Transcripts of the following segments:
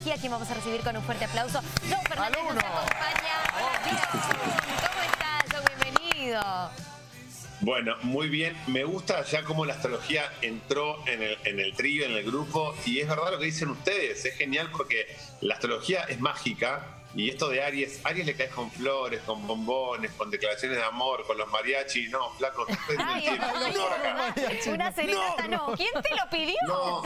Y aquí vamos a recibir con un fuerte aplauso Joe Fernández nos acompaña. Buenos días, ¿cómo estás, Joe? Bienvenido. Bueno, muy bien. Me gusta ya cómo la astrología entró en el trío, en el grupo. Y es verdad lo que dicen ustedes. Es genial porque la astrología es mágica. Y esto de Aries le caes con flores, con bombones, con declaraciones de amor, con los mariachis. No, flaco, una serenata no. ¿Quién te lo pidió?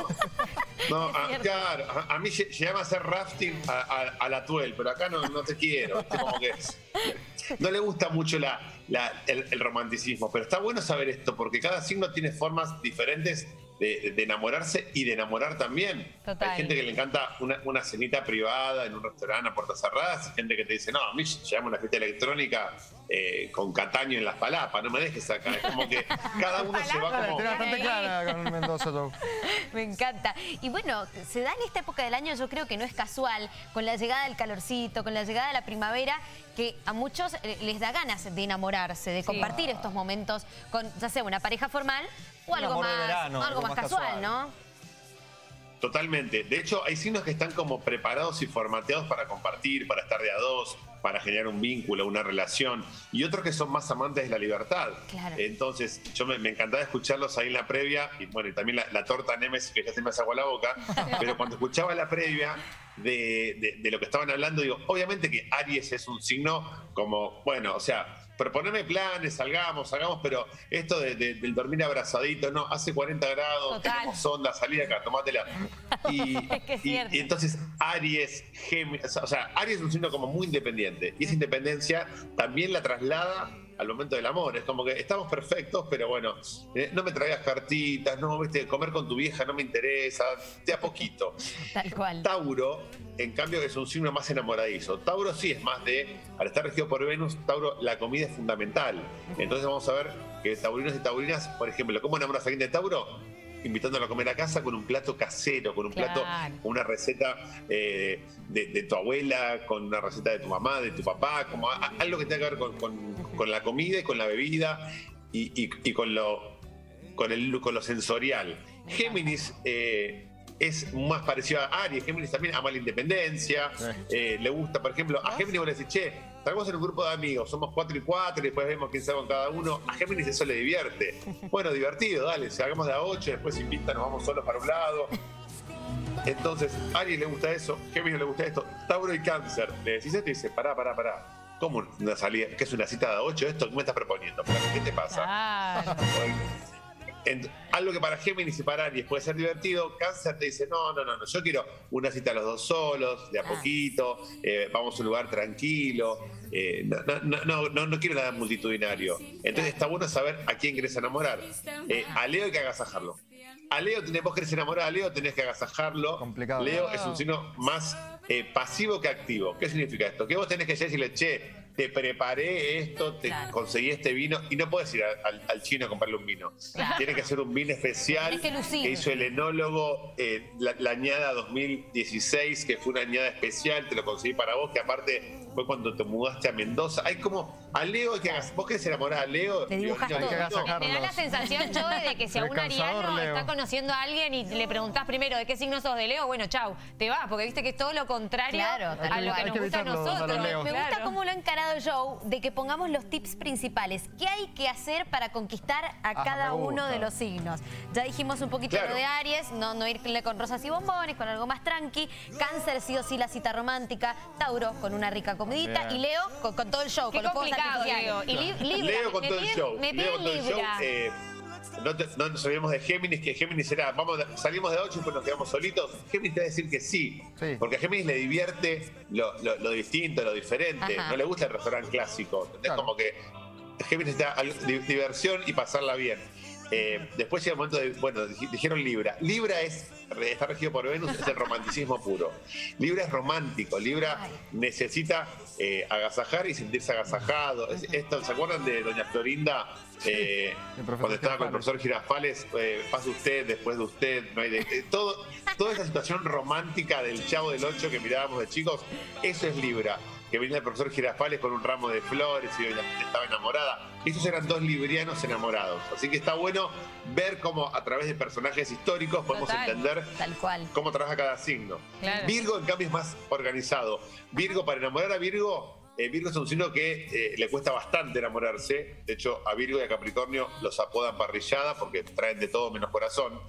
Claro, a mí llegaba a hacer rafting a la Tuel, pero acá no te quiero. Como que no le gusta mucho el romanticismo, pero está bueno saber esto, porque cada signo tiene formas diferentes de enamorarse y de enamorar también. Total. Hay gente que le encanta una cenita privada en un restaurante a puertas cerradas, y gente que te dice, no, a mí llegamos a una fiesta electrónica con Cataño en las Palapas, no me dejes acá. Es como que cada uno se va como... Tiene bastante clara con Mendoza, Joe. Me encanta. Y bueno, se da en esta época del año, yo creo que no es casual, con la llegada del calorcito, con la llegada de la primavera, que a muchos les da ganas de enamorarse, de compartir estos momentos con, ya sea una pareja formal o algo más casual, ¿no? Totalmente. De hecho, hay signos que están como preparados y formateados para compartir, para estar de a dos, para generar un vínculo, una relación. Y otros que son más amantes de la libertad. Claro. Entonces, yo me encantaba escucharlos ahí en la previa. Y bueno, y también la torta Nemes, que ya se me hace agua la boca. Pero cuando escuchaba la previa de lo que estaban hablando, digo, obviamente que Aries es un signo como, bueno, o sea... Proponerme planes, salgamos, pero esto del dormir abrazadito, no, hace 40 grados, tenemos onda, salí acá, tomátela. Y entonces Aries, Géminis, o sea, Aries es un signo como muy independiente, y esa independencia también la traslada al momento del amor. Es como que estamos perfectos, pero bueno, no me traigas cartitas, no, viste, comer con tu vieja no me interesa, de a poquito. Tal cual. Tauro, en cambio, es un signo más enamoradizo. Tauro sí es más al estar regido por Venus, Tauro, la comida es fundamental. Entonces vamos a ver que taurinos y taurinas, por ejemplo, ¿cómo enamoras a alguien de Tauro? Invitándolo a comer a casa con un plato casero, con un plato, con una receta de tu abuela, con una receta de tu mamá, de tu papá, como algo que tenga que ver con la comida y con la bebida y con lo sensorial. Géminis es más parecido a Aries. Géminis también ama la independencia, le gusta, por ejemplo, a Géminis vos le decís, che, salgamos en un grupo de amigos, somos 4 y 4 y después vemos quién sabe con cada uno. A Géminis eso le divierte. Bueno, divertido, dale, si hagamos de a 8, después invita, nos vamos solos para un lado. Entonces, a Aries le gusta eso, Géminis le gusta esto, Tauro y Cáncer. Le decís esto y dice, pará. ¿Cómo una salida? ¿Qué es una cita de a 8? ¿Esto qué me estás proponiendo? ¿Qué te pasa? Claro. Algo que para Géminis y para Aries puede ser divertido, Cáncer te dice, no, yo quiero una cita a los dos solos, de a poquito, vamos a un lugar tranquilo, no quiero nada multitudinario. Entonces está bueno saber a quién querés enamorar. A Leo hay que agasajarlo. A Leo, vos querés enamorar a Leo, tenés que agasajarlo. Complicado. Leo es un signo más pasivo que activo. ¿Qué significa esto? Que vos tenés que decirle, che, te preparé esto, te conseguí este vino, y no puedes ir al chino a comprarle un vino. Tiene que ser un vino especial que hizo el enólogo, la añada 2016, que fue una añada especial, te lo conseguí para vos, que aparte fue cuando te mudaste a Mendoza. Hay como, a Leo hay que vos querés enamorar a Leo. Te dibujas todo. Me da la sensación, yo, de que si a un ariano está conociendo a alguien y le preguntás primero de qué signo sos de Leo, bueno, chau, te vas, porque viste que es todo lo contrario a lo que nos gusta a nosotros. Me gusta cómo lo ha encarado Joe, de que pongamos los tips principales. ¿Qué hay que hacer para conquistar a cada uno de los signos? Ya dijimos un poquito lo de Aries, no irle con rosas y bombones, con algo más tranqui. Cáncer sí o sí la cita romántica. Tauro con una rica comidita. Y Leo con todo el show, con los fuegos artificiales. Y Libra, Leo con todo el show. Leo con todo el show. No nos olvidemos de Géminis, que Géminis era, salimos de 8 y después nos quedamos solitos. Géminis te va a decir que sí, porque a Géminis le divierte lo distinto, lo diferente. No le gusta el restaurante clásico. Es como que Géminis da diversión y pasarla bien. Después llega el momento de, bueno, dijeron Libra. Libra está regido por Venus, es el romanticismo puro. Libra es romántico, Libra necesita agasajar y sentirse agasajado. ¿Se acuerdan de doña Florinda? Cuando estaba con el profesor Girafales, pasa usted, después de usted, no hay toda esa situación romántica del Chavo del Ocho que mirábamos de chicos, eso es Libra. que venía el profesor Girafales con un ramo de flores y la gente estaba enamorada. Estos eran dos librianos enamorados. Así que está bueno ver cómo a través de personajes históricos podemos entender cómo trabaja cada signo. Claro. Virgo, en cambio, es más organizado. Virgo, para enamorar a Virgo, Virgo es un signo que le cuesta bastante enamorarse. De hecho, a Virgo y a Capricornio los apodan parrillada porque traen de todo menos corazón.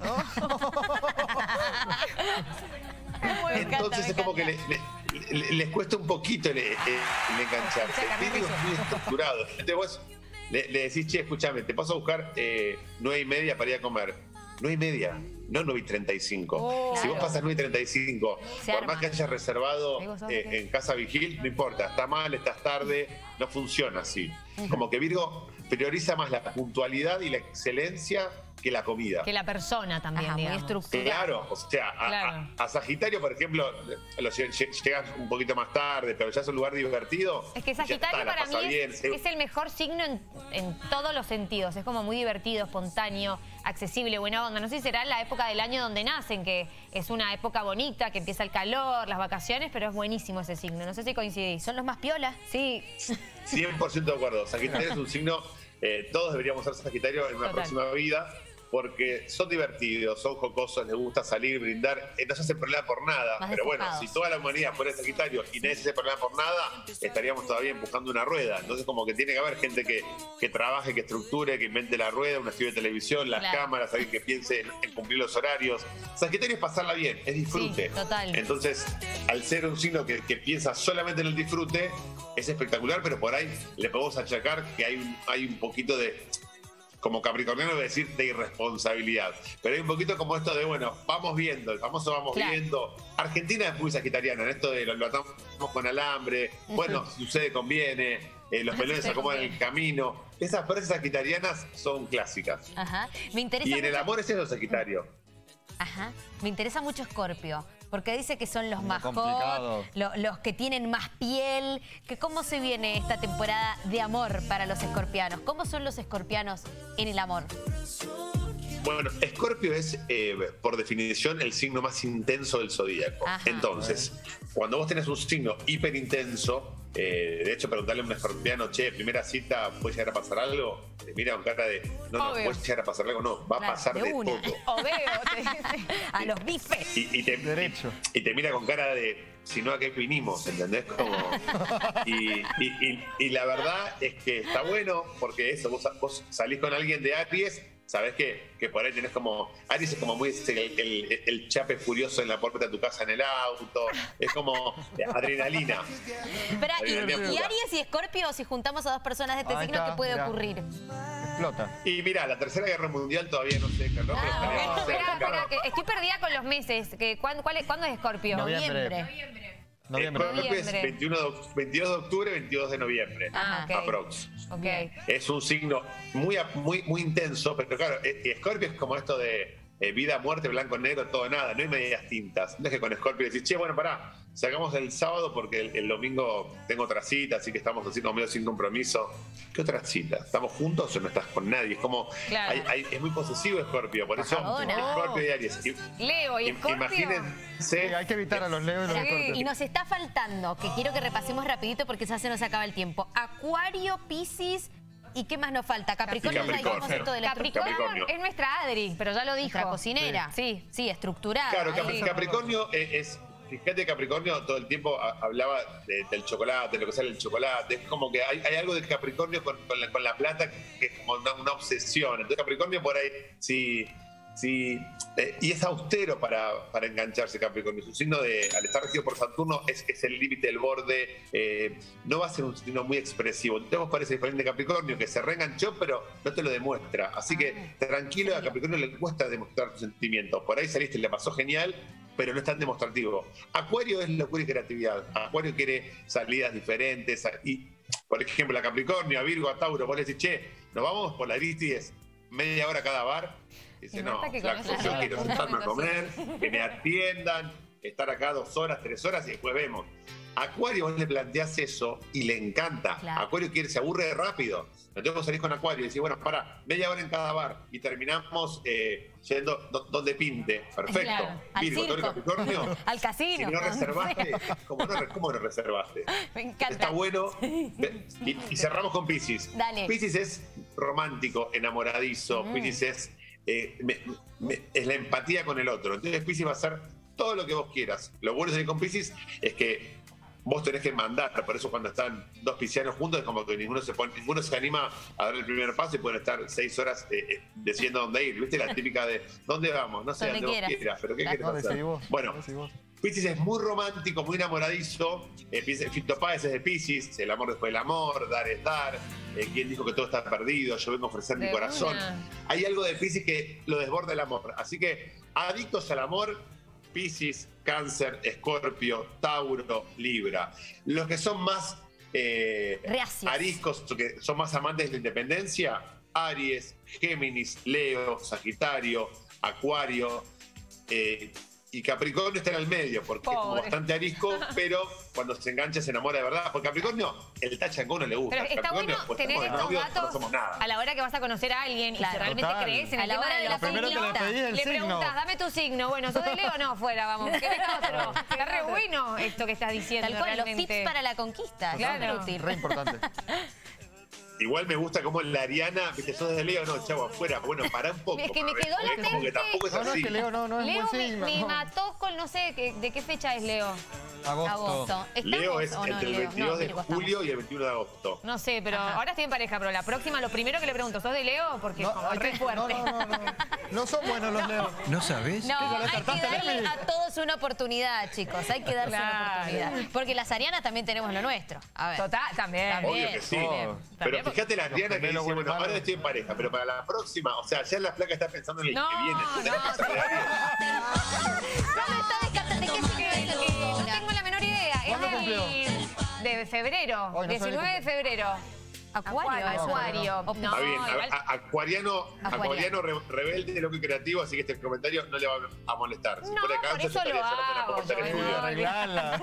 Entonces es como que les cuesta un poquito el engancharse. Virgo es muy estructurado. Entonces vos le decís, che, escúchame, te paso a buscar 9:30 para ir a comer. 9:30, no 9:35. Si vos pasas 9:35, por más que hayas reservado en Casa Vigil, no importa, está mal, estás tarde, no funciona así. Como que Virgo prioriza más la puntualidad y la excelencia que la comida. Que la persona también, muy estructurada. Claro, o sea, a Sagitario, por ejemplo, llegas un poquito más tarde, pero ya es un lugar divertido. Es que Sagitario para mí es el mejor signo en todos los sentidos. Es como muy divertido, espontáneo, accesible, buena onda. No sé si será la época del año donde nacen, que es una época bonita, que empieza el calor, las vacaciones, pero es buenísimo ese signo. No sé si coincidís. ¿Son los más piolas? Sí. 100% de acuerdo. Sagitario es un signo, todos deberíamos ser Sagitario en una próxima vida, porque son divertidos, son jocosos, les gusta salir, brindar, no se hace problema por nada. Pero bueno, si toda la humanidad fuera Sagitario y nadie se hace problema por nada, estaríamos todavía empujando una rueda. Entonces como que tiene que haber gente que trabaje, que estructure, que invente la rueda, un estudio de televisión, las cámaras, alguien que piense en cumplir los horarios. Sagitario es pasarla bien, es disfrute. Sí, total. Entonces, al ser un signo que piensa solamente en el disfrute, es espectacular, pero por ahí le podemos achacar que hay un poquito de, como capricorniano voy a decir, de irresponsabilidad. Pero hay un poquito como esto de, bueno, vamos viendo, el famoso vamos viendo. Argentina es muy sagitariana, en esto de lo atamos con alambre, bueno, si sucede, conviene, los melones se acomodan en el camino. Esas frases sagitarianas son clásicas. Ajá. Me interesa y en el amor es eso, Sagitario. Ajá. Me interesa mucho Escorpio, porque dice que son los más hot, los que tienen más piel. ¿Cómo se viene esta temporada de amor para los escorpianos? ¿Cómo son los escorpianos en el amor? Bueno, Escorpio es, por definición, el signo más intenso del zodíaco. Entonces, cuando vos tenés un signo hiper intenso, de hecho, preguntarle a un escorpiano, che, primera cita, ¿puede llegar a pasar algo? Te mira con cara de, no, ¿puede llegar a pasar algo? No, va a pasar de todo. Te dice, a los bifes. Y te mira con cara de, si no, ¿a qué vinimos? ¿Entendés? Como, y la verdad es que está bueno, porque eso, vos salís con alguien de Aries, sabés que por ahí tenés como... Aries es como muy el chape furioso en la puerta de tu casa en el auto. Es como adrenalina. Pero, ¿y Aries y Escorpio, si juntamos a dos personas de este signo, qué puede ocurrir? Explota. Y mira, la Tercera Guerra Mundial todavía no sé, Carlos. Espera, estoy perdida con los meses. ¿Cuándo es Escorpio? Noviembre. Escorpio es 22 de octubre, 22 de noviembre. Aprox. Es un signo muy intenso, pero claro, Escorpio es como esto de vida, muerte, blanco, negro, todo, nada. No hay medias tintas. No es que con Escorpio decís, che, bueno, pará, sacamos el sábado porque el domingo tengo otra cita, así que estamos así como medio sin compromiso. ¿Qué otra cita? ¿Estamos juntos o no estás con nadie? Es como, es muy posesivo Escorpio, por eso Escorpio y Aries. Leo y Escorpio. Imagínense. Hay que evitar a los Leo y los Escorpios. Y nos está faltando, que quiero que repasemos rapidito porque ya se nos acaba el tiempo. Acuario, Piscis. ¿Y qué más nos falta? Capricornio. Capricornio es nuestra Adri, pero ya lo dijo. Nuestra cocinera. Sí, estructurada. Claro, Capricornio es... Fíjate, Capricornio todo el tiempo hablaba del chocolate, de lo que sale el chocolate. Es como que hay algo de Capricornio con la plata que es como una obsesión. Entonces Capricornio por ahí, y es austero para engancharse Capricornio. Es un signo al estar regido por Saturno, es el límite del borde. No va a ser un signo muy expresivo. Entonces vos parece diferente de Capricornio, que se reenganchó, pero no te lo demuestra. Así que tranquilo, a Capricornio le cuesta demostrar tus sentimientos. Por ahí saliste, le pasó genial, pero no es tan demostrativo. Acuario es locura y creatividad. Acuario quiere salidas diferentes. Y, por ejemplo, a Capricornio, a Virgo, a Tauro, vos le decís, che, nos vamos por la Aristides, media hora cada bar. Dice, no, flaco, yo quiero sentarme a comer, que me atiendan, estar acá 2 horas, 3 horas y después vemos. Acuario, vos le planteás eso y le encanta. Claro. Acuario se aburre rápido. Entonces vos salís con Acuario y decís, bueno, para, media hora en cada bar y terminamos yendo donde pinte. Perfecto. Claro, al Virgo, Tauro y circo. Capricornio. Al casino. Si no reservaste, ¿cómo no reservaste? Me encanta. Está bueno. Y cerramos con Piscis. Dale. Piscis es romántico, enamoradizo. Piscis es la empatía con el otro. Entonces Piscis va a hacer todo lo que vos quieras. Lo bueno de salir con Piscis es que vos tenés que mandar. Por eso cuando están dos piscianos juntos es como que ninguno se anima a dar el primer paso y pueden estar 6 horas decidiendo dónde ir. ¿Viste la típica de dónde vamos? No sé, Donde dónde vos quieras, pero ¿qué querés hacer? Decidí vos. Bueno, Decidí vos. Piscis es muy romántico, muy enamoradizo. Fito Páez es de Piscis, el amor después del amor, dar es dar. ¿Quién dijo que todo está perdido? Yo vengo a ofrecer mi corazón. Hay algo de Piscis que lo desborda el amor. Así que, adictos al amor, Piscis, Cáncer, Escorpio, Tauro, Libra. Los que son más reacios, ariscos, que son más amantes de la independencia, Aries, Géminis, Leo, Sagitario, Acuario y Capricornio está en el medio, porque es como bastante arisco, pero cuando se engancha se enamora de verdad. Porque Capricornio, el tachangón no le gusta. Pero está bueno pues, tener estos novios, datos no somos nada. a la hora que vas a conocer a alguien y si realmente Total. crees en A el la tema hora de de los la Primero signos. te le pedís el Le signo. preguntas, dame tu signo. Bueno, ¿sos de Leo? No, fuera, vamos. ¿Qué ves otro? Está re bueno esto que estás diciendo. Tal cual, los realmente. tips para la conquista. Claro. Súper útil. Re importante. Igual me gusta como la Ariana, viste, sos de Leo, no, chavo, afuera. Bueno, pará un poco. Es que me Mabe, quedó porque como que latente. tampoco es No, no, así. es que Leo no es Leo buen signo. me no. mató con, no sé, ¿de qué fecha es Leo? Agosto. Leo es ¿Estamos o no, entre el Leo? 22 No, de Virgo, julio estamos. y el 21 de agosto. No sé, pero ahora estoy en pareja, pero la próxima, lo primero que le pregunto, ¿sos de Leo? Porque No, es como hay re que- fuerte. no. No son buenos los Leo. ¿No sabés? No, ¿Ya le hay que cartaste a darle Emi? a todos una oportunidad, chicos. Hay que darse una Claro. oportunidad. Porque las arianas también tenemos lo nuestro. A ver. Total, también. Obvio que sí. También. Pero También. fíjate la Ariana que gemelos dice, bueno, buenos. ahora estoy en pareja, pero para la próxima, o sea, ya la flaca está pensando en el No, que viene. Entonces, no. ¿qué pasa de Aries? No me está descartando. ¿De qué signo es el No tengo la menor idea. ¿Cuándo Es cumplió? de febrero. Hoy no sé 19 de ni febrero. Acuario. Acuario. No, No, Está bien, igual- acuariano rebelde, loco y creativo, así que este comentario no le va a molestar. Si No, fuera por Cáncer, eso yo estaría lo llorando en la hago, puerta del yo estudio. no. Arreglala.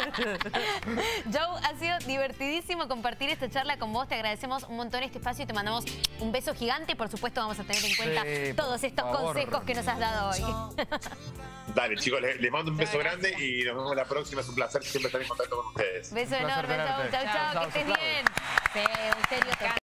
Joe, ha sido divertidísimo compartir esta charla con vos. Te agradecemos un montón este espacio y te mandamos un beso gigante. Y por supuesto vamos a tener en cuenta Sí, todos por estos favor. consejos que nos has dado hoy. Dale, chicos, les mando un beso grande y nos vemos la próxima. Es un placer siempre estar en contacto con ustedes. Beso Un placer enorme, Joe. tenerte. Chau, chau, Chau, que estés chau. bien. Sí, en serio.